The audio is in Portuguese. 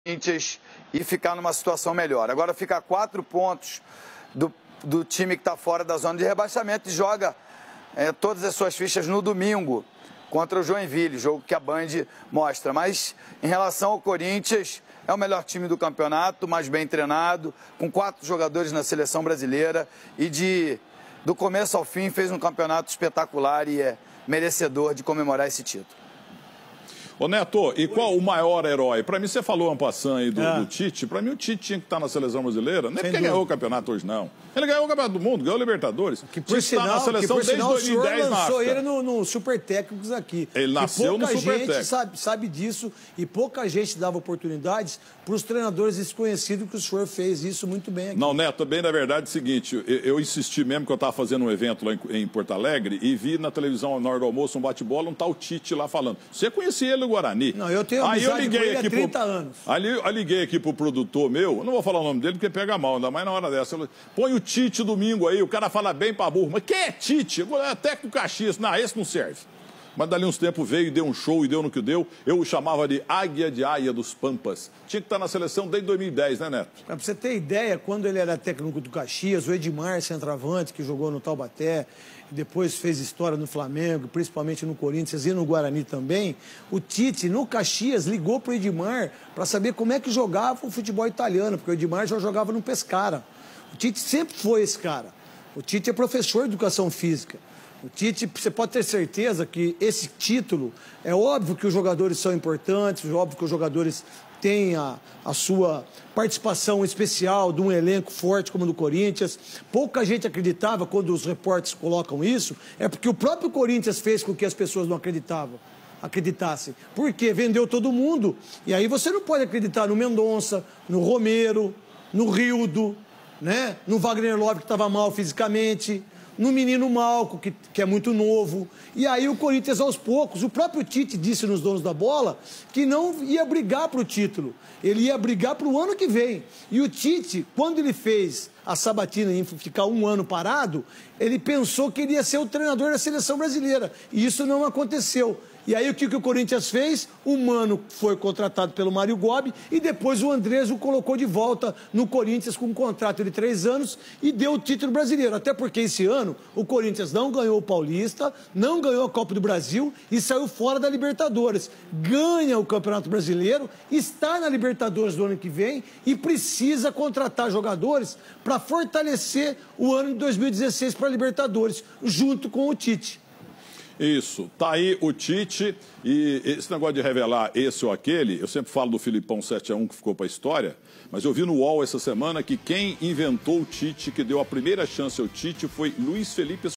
Corinthians e ficar numa situação melhor. Agora fica a 4 pontos do time que está fora da zona de rebaixamento e joga todas as suas fichas no domingo contra o Joinville, jogo que a Band mostra. Mas em relação ao Corinthians, é o melhor time do campeonato, mais bem treinado, com 4 jogadores na seleção brasileira e do começo ao fim fez um campeonato espetacular e é merecedor de comemorar esse título. Ô Neto, e qual o maior herói? Para mim, você falou um passant aí do Tite. Para mim, o Tite tinha que estar na seleção brasileira. Nem porque ganhou o campeonato hoje, não. Ele ganhou o campeonato do mundo, ganhou o Libertadores. Que por sinal, na seleção desde 2010 na lançou ele no Super Técnicos aqui. Ele nasceu no Super Técnicos. Pouca gente sabe disso e pouca gente dava oportunidades para os treinadores desconhecidos que o senhor fez isso muito bem aqui. Não, Neto, bem na verdade é o seguinte, eu insisti mesmo que eu estava fazendo um evento lá em Porto Alegre e vi na televisão, na hora do almoço, um bate-bola, um tal Tite lá falando. Você conhecia ele no Guarani? Não, eu tenho amizade com ele há 30 anos. Eu liguei aqui pro produtor meu, não vou falar o nome dele porque pega mal, ainda mais na hora dessa. Põe o Tite domingo aí, o cara fala bem pra burro. Mas quem é Tite? É técnico do Caxias. Não, esse não serve. Mas dali uns tempos veio e deu um show e deu no que deu. Eu o chamava de Águia de Aia dos Pampas. Tinha que estar na seleção desde 2010, né, Neto? Pra você ter ideia, quando ele era técnico do Caxias, o Edmar, centroavante, que jogou no Taubaté, depois fez história no Flamengo, principalmente no Corinthians e no Guarani também, o Tite, no Caxias, ligou pro Edmar para saber como é que jogava o futebol italiano, porque o Edmar já jogava no Pescara. O Tite sempre foi esse cara. O Tite é professor de educação física. O Tite, você pode ter certeza que esse título, é óbvio que os jogadores são importantes, é óbvio que os jogadores têm a sua participação especial de um elenco forte como o do Corinthians. Pouca gente acreditava quando os repórteres colocam isso, é porque o próprio Corinthians fez com que as pessoas não acreditassem. Porque vendeu todo mundo. E aí você não pode acreditar no Mendonça, no Romero, no Rildo, né? No Wagner Love, que estava mal fisicamente, no menino Malco, que é muito novo. E aí o Corinthians, aos poucos, o próprio Tite disse nos donos da bola que não ia brigar para o título. Ele ia brigar para o ano que vem. E o Tite, quando ele fez a sabatina em ficar um ano parado, ele pensou que ele ia ser o treinador da seleção brasileira. E isso não aconteceu. E aí o que o Corinthians fez? O Mano foi contratado pelo Mário Gobi e depois o Andrés o colocou de volta no Corinthians com um contrato de 3 anos e deu o título brasileiro. Até porque esse ano o Corinthians não ganhou o Paulista, não ganhou a Copa do Brasil e saiu fora da Libertadores. Ganha o Campeonato Brasileiro, está na Libertadores do ano que vem e precisa contratar jogadores para fortalecer o ano de 2016 para a Libertadores, junto com o Tite. Isso, tá aí o Tite e esse negócio de revelar esse ou aquele, eu sempre falo do Filipão 7-1 que ficou para a história, mas eu vi no UOL essa semana que quem inventou o Tite, que deu a primeira chance ao Tite, foi Luiz Felipe